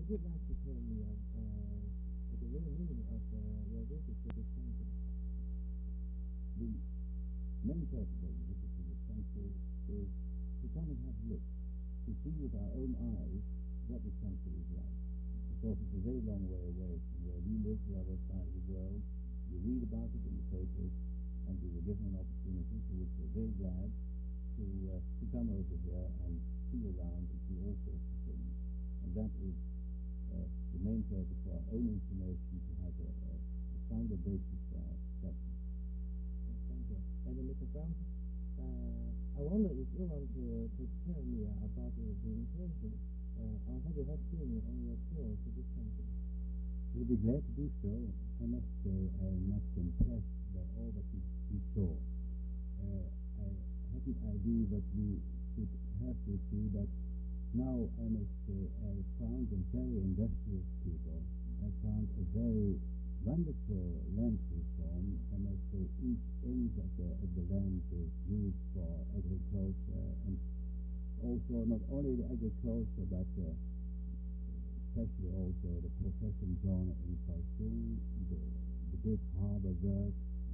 would like to tell me the real meaning of your visit to this country. The main purpose of the visit to this country is to come and have a look, to see with our own eyes what this country is like. Of course, it's a very long way away from where we live, the other side of the world. We read about it in the papers, and we were given an opportunity to which we're very glad to come over here and see around and see all sorts of things. And that is the main purpose for our own information, to have a sounder basis for our discussion. Thank you. And Mr. Frank, I wonder if you want to tell me about the impression on what you have seen on your tour to this country. We'll be glad to do so. I must say I am much impressed by all that we saw. I had an idea that we should have with you, but now I must say I found them very industrious people. I found a very wonderful land reform. I must say each inch of the land is used for agriculture, and also not only the agriculture, but especially also the processing zone in Kaohsiung, the big harbor work,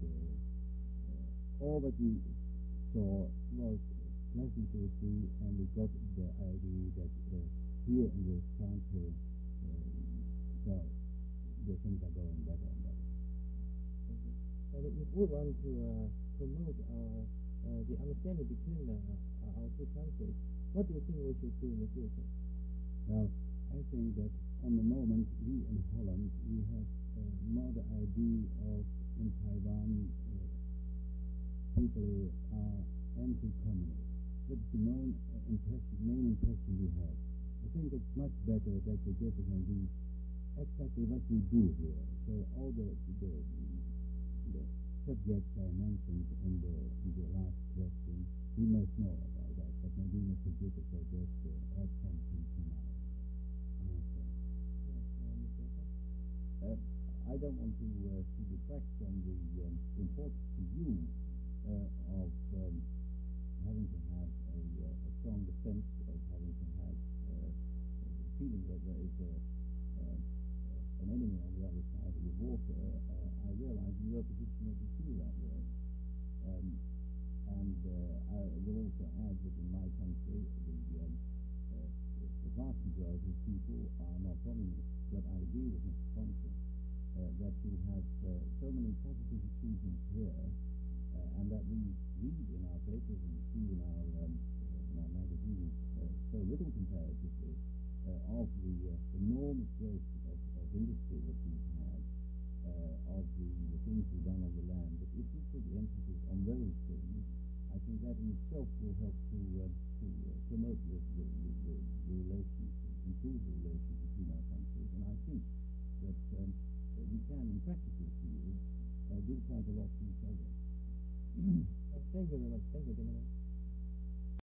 all that we saw was pleasant to see, and we got the idea that here in this country, the things are going better and better. And if we want to promote the understanding between our two countries, what do you think we should do in the future? Well, I think that on the moment, we in Holland, we have more the idea of, in Taiwan, people are anti-communist. That's the main impression we have. I think it's much better that we get an idea exactly what we do here. So all the subjects I mentioned in the last question, we must know about that. But maybe Mr. Jupiter will just add something to my answer. I don't want to detract from the importance to you of having to have a strong defense, of having to have feeling that there is an enemy on the other side of the water. I realize in your position that you feel that way. And I will also add that in my country, the vast majority of people are not communists. But I agree with Mr. Thompson that you have so many positive achievements here, and that we read in our papers and see in our magazines so little comparatively of the enormous growth of industry that we've had, of the things we've done on the land. But if we put the emphasis on those things, I think that in itself will help to promote the relations, improve the relations between our countries. And I think that we can, in practical fields, do quite a lot for each other. Thank you very much. Thank you, gentlemen.